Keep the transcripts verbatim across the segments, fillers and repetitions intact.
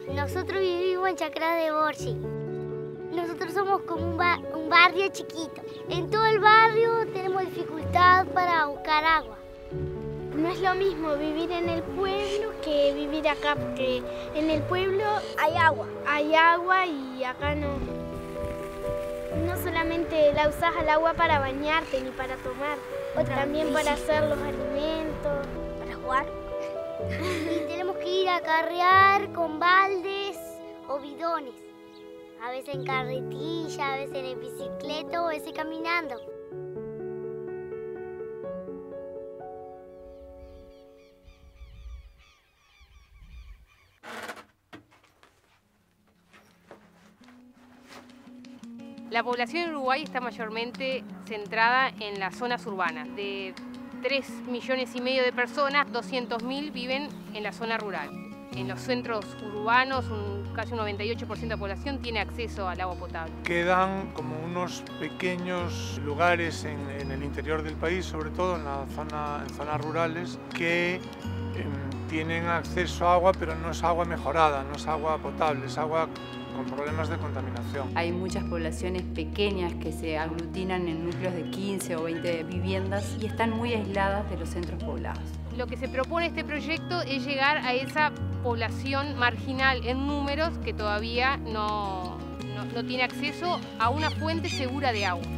Nosotros vivimos en Chacras de Borgi. Nosotros somos como un, ba un barrio chiquito. En todo el barrio tenemos dificultad para buscar agua. No es lo mismo vivir en el pueblo que vivir acá, porque en el pueblo hay agua. Hay agua y acá no. No solamente la usas al agua para bañarte ni para tomar, Otra también para hacer los alimentos, para jugar. Y tenemos que ir a carrear con baldes o bidones. A veces en carretilla, a veces en bicicleta o a veces caminando. La población en Uruguay está mayormente centrada en las zonas urbanas. De tres millones y medio de personas, doscientos mil viven en la zona rural. En los centros urbanos, un, casi un noventa y ocho por ciento de la población tiene acceso al agua potable. Quedan como unos pequeños lugares en, en el interior del país, sobre todo en, la zona, en zonas rurales, que eh, tienen acceso a agua, pero no es agua mejorada, no es agua potable, es agua con problemas de contaminación. Hay muchas poblaciones pequeñas que se aglutinan en núcleos de quince o veinte viviendas y están muy aisladas de los centros poblados. Lo que se propone este proyecto es llegar a esa población marginal en números que todavía no, no, no tiene acceso a una fuente segura de agua.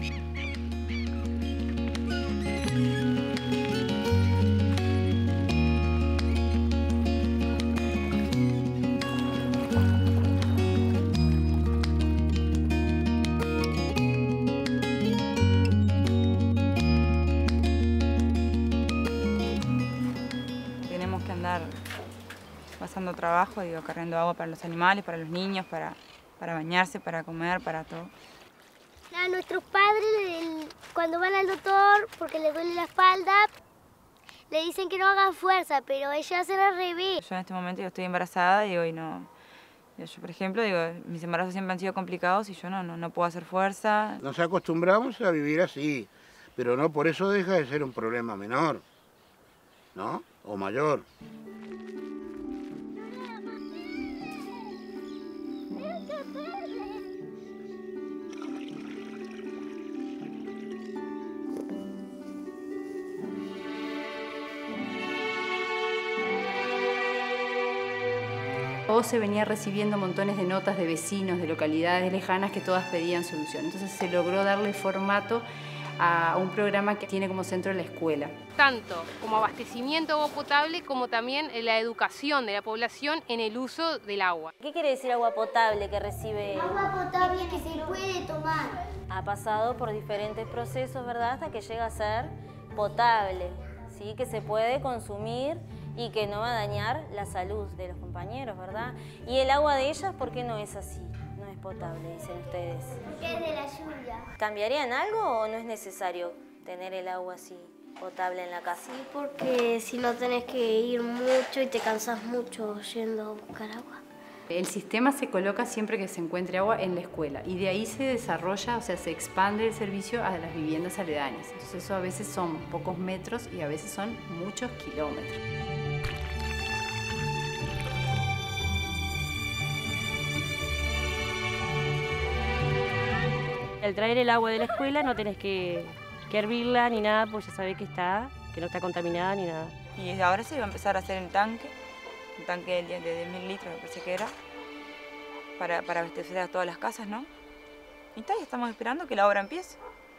Pasando trabajo, digo, cargando agua para los animales, para los niños, para, para bañarse, para comer, para todo. A nuestros padres, cuando van al doctor porque les duele la espalda, le dicen que no hagan fuerza, pero ellos hacen al revés. Yo en este momento yo estoy embarazada, digo, y no... Yo, por ejemplo, digo, mis embarazos siempre han sido complicados y yo no, no, no puedo hacer fuerza. Nos acostumbramos a vivir así, pero no por eso deja de ser un problema menor, ¿no? O mayor. O se venía recibiendo montones de notas de vecinos de localidades lejanas que todas pedían solución. Entonces se logró darle formato a un programa que tiene como centro la escuela. Tanto como abastecimiento de agua potable como también la educación de la población en el uso del agua. ¿Qué quiere decir agua potable que recibe? Agua potable que se puede tomar. Ha pasado por diferentes procesos, ¿verdad? Hasta que llega a ser potable, ¿sí? Que se puede consumir y que no va a dañar la salud de los compañeros, ¿verdad? Y el agua de ellas, ¿por qué no es así? No es potable, dicen ustedes. Porque es de la lluvia. ¿Cambiarían algo o no es necesario tener el agua así potable en la casa? Sí, porque si no tenés que ir mucho y te cansas mucho yendo a buscar agua. El sistema se coloca siempre que se encuentre agua en la escuela y de ahí se desarrolla, o sea, se expande el servicio a las viviendas aledañas. Entonces eso a veces son pocos metros y a veces son muchos kilómetros. Al traer el agua de la escuela no tenés que, que hervirla ni nada, porque ya sabés que está, que no está contaminada ni nada. Y ahora se va a empezar a hacer el tanque, un tanque de diez mil litros, me parece que era, para, para abastecer a todas las casas, ¿no? Y está, y estamos esperando que la obra empiece.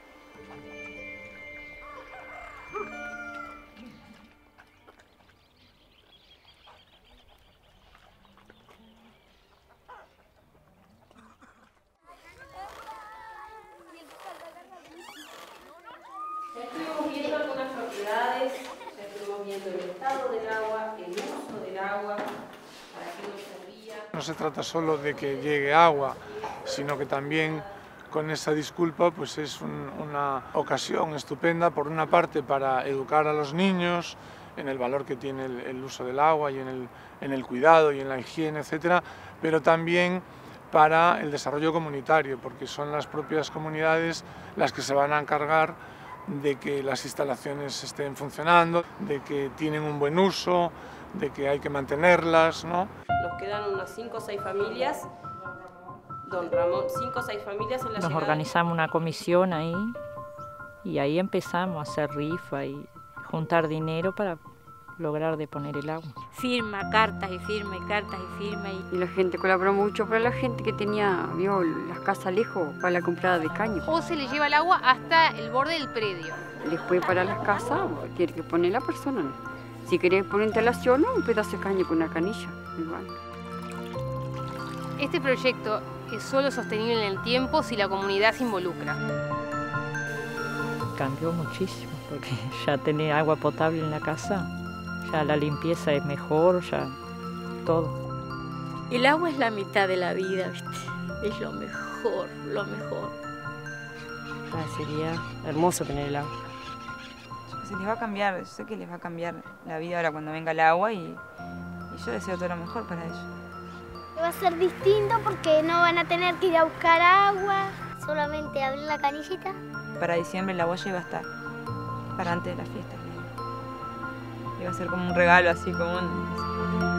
Estuvimos viendo algunas propiedades, estuvimos viendo el estado del agua, el uso del agua, para qué nos servía. No se trata solo de que llegue agua, sino que también con esa disculpa pues es un, una ocasión estupenda, por una parte, para educar a los niños en el valor que tiene el, el uso del agua y en el, en el cuidado y en la higiene, etcétera, pero también para el desarrollo comunitario, porque son las propias comunidades las que se van a encargar de que las instalaciones estén funcionando, de que tienen un buen uso, de que hay que mantenerlas, ¿no? Los quedan unas cinco o seis familias. Don Ramón, cinco o seis familias en la Nos llegada. organizamos una comisión ahí y ahí empezamos a hacer rifa y juntar dinero para lograr deponer el agua. Firma, cartas y firma y cartas y firma. Y... y la gente colaboró mucho para la gente que tenía, vio, las casas lejos para la comprada de caño. O se le lleva el agua hasta el borde del predio. Después para las casas tiene que poner la persona. Si querés poner instalación, un pedazo de caño con una canilla. Igual. Este proyecto es solo sostenible en el tiempo si la comunidad se involucra. Cambió muchísimo porque ya tener agua potable en la casa, ya la limpieza es mejor, ya todo. El agua es la mitad de la vida, ¿viste? Es lo mejor, lo mejor. Ah, sería hermoso tener el agua. Se les va a cambiar, yo sé que les va a cambiar la vida ahora cuando venga el agua y, y yo deseo todo lo mejor para ellos. Va a ser distinto porque no van a tener que ir a buscar agua. Solamente abrir la canillita. Para diciembre la boya iba a estar, para antes de la fiesta. Iba a ser como un regalo así, como un...